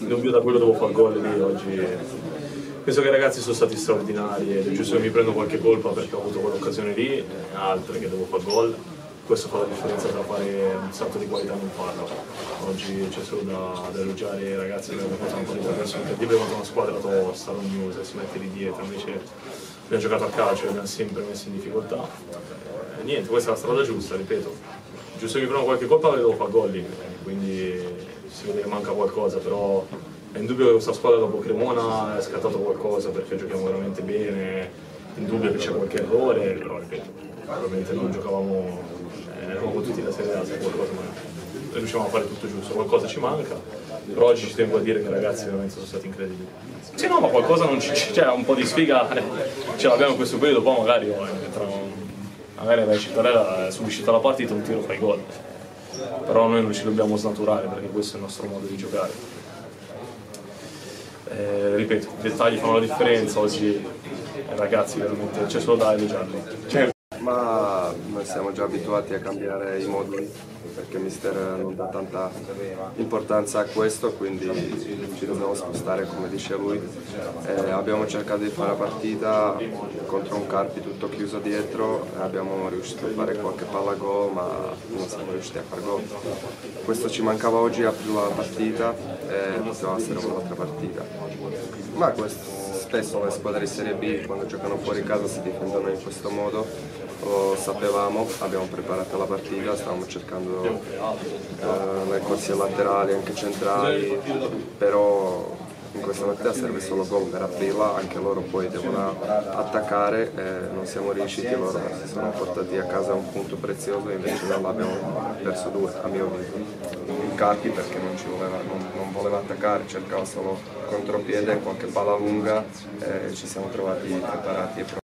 dubbio da quello devo fare gol lì oggi. Penso che i ragazzi sono stati straordinari ed è giusto che mi prendo qualche colpa perché ho avuto quell'occasione lì e altre che devo fare gol. Questo fa la differenza tra fare un salto di qualità e non farlo. Oggi c'è solo da elogiare i ragazzi che hanno fatto una qualità persona incredibile contro una squadra tosta, rognosa, si mette lì dietro, invece abbiamo giocato a calcio e abbiamo sempre messo in difficoltà. Niente, questa è la strada giusta, ripeto. Giusto che mi prendo qualche colpa perché devo fare gol lì, quindi si vede che manca qualcosa, però è indubbio che questa squadra dopo Cremona è scattato qualcosa perché giochiamo veramente bene, è indubbio che c'è qualche errore, però ripeto, probabilmente non giocavamo, eravamo potuti da Serie A se qualcosa, ma riusciamo a fare tutto giusto, qualcosa ci manca, però oggi ci tengo a dire che i ragazzi veramente sono stati incredibili. Sì no, ma qualcosa non c'è, un po' di sfiga ce l'abbiamo in questo periodo, poi magari vai Cittadella, subisci la partita, un tiro fai gol, però noi non ci dobbiamo snaturare perché questo è il nostro modo di giocare. Ripeto, i dettagli fanno la differenza, oggi i ragazzi veramente c'è solo da elogiarli. Ma noi siamo già abituati a cambiare i moduli perché mister non dà tanta importanza a questo, quindi ci dobbiamo spostare come dice lui. Abbiamo cercato di fare la partita contro un Carpi tutto chiuso dietro, abbiamo riuscito a fare qualche palla gol ma non siamo riusciti a fare gol. Questo ci mancava oggi a più la partita e poteva essere un'altra partita. Ma questo, spesso le squadre di Serie B quando giocano fuori casa si difendono in questo modo. Lo sapevamo, abbiamo preparato la partita, stavamo cercando nei corsi laterali, anche centrali, però in questa partita serve solo gol per aprirla, anche loro poi devono attaccare, non siamo riusciti, loro si sono portati a casa un punto prezioso, invece noi l'abbiamo perso due, a mio avviso. Il Carpi perché non voleva attaccare, cercava solo contropiede, qualche palla lunga, ci siamo trovati preparati e pronti.